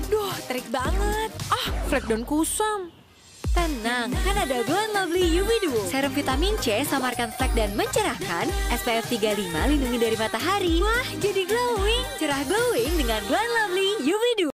Duh, trik banget. Flek dan kusam. Tenang, kan ada Glow & Lovely UV Duo. Serum vitamin C samarkan flek dan mencerahkan. SPF 35 lindungi dari matahari. Wah, jadi glowing. Cerah glowing dengan Glow & Lovely UV Duo.